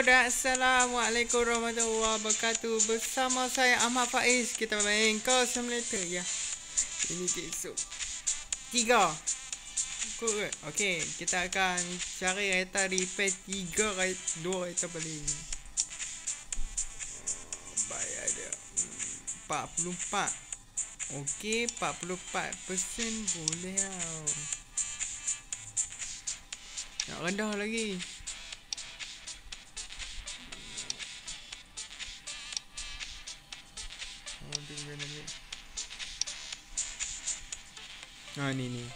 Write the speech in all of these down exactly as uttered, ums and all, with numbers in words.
dan Assalamualaikum warahmatullahi wabarakatuh. Bersama saya Ahmad Faiz. Kita main Call Simulator ya. Ini episod tiga. Good. Okay, kita akan cari kereta repair tiga dua kereta paling. Bayar dia empat puluh empat. Okay, empat puluh empat persen boleh tau. Nak rendah lagi. Oh, tunggu lagi. Ah, ni ni.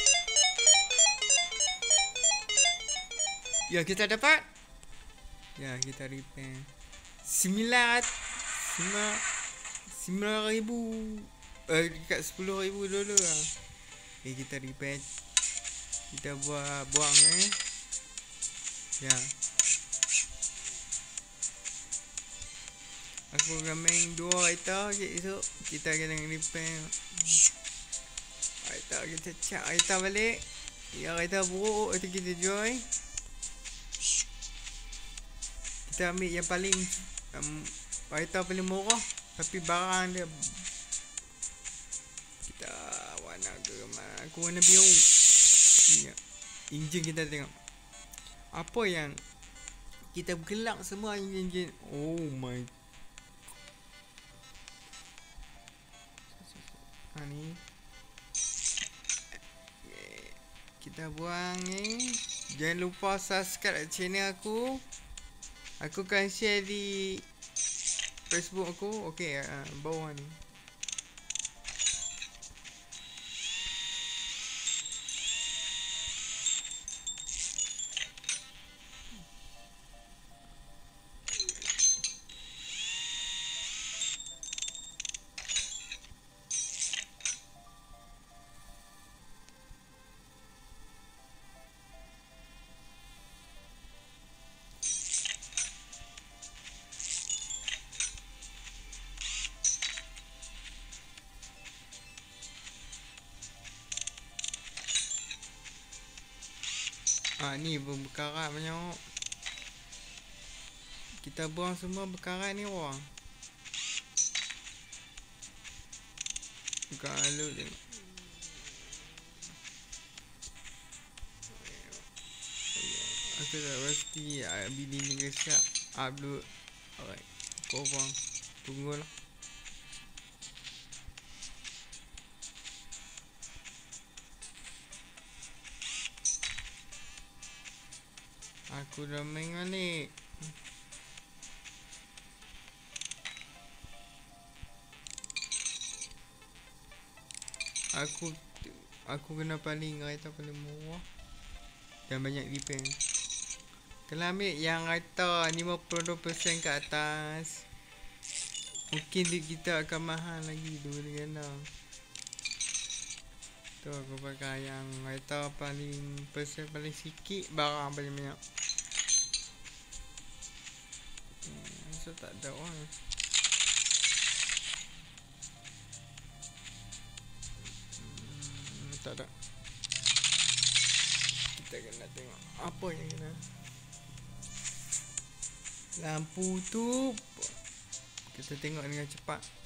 Ya, kita dapat. Ya, kita repair. Sembilan sembilan sembilan ribu. Eh, dekat sepuluh ribu dolar lah. Okay, kita repair. Kita buat buang eh. Ya. Aku akan main dua kereta je esok. Kita akan repair. Kereta kita cak kereta balik. Ya, kereta buruk itu kita jual. Kita ambil yang paling um, kereta paling murah. Tapi barang dia kita warna ke mana? Aku warna biru. Ya. Enjin kita tengok. Apa yang kita gelak semua enjin. Oh my. Ha ni. Kita buang ni. Jangan lupa subscribe channel aku. Aku akan share di Facebook aku. Okey, uh, bawah ni. Ah, ni berkarat banyak. Kita buang semua berkarat ni orang. Bukan lalu tengok. Aku tak pasti bini ni kesak upload. Alright, kau buang. Tunggulah. Aku dah main balik. Aku Aku kena paling kereta paling murah dan banyak repair. Kalau ambil yang kereta lima puluh dua persen ke atas, mungkin duit kita akan mahal lagi dua ganda. Tu aku pakai yang kereta paling persen paling sikit, barang paling banyak. Hmm, so tak ada orang. Hmm, tak ada. Kita kena tengok apa yang kena. Lampu tu kita tengok dengan cepat.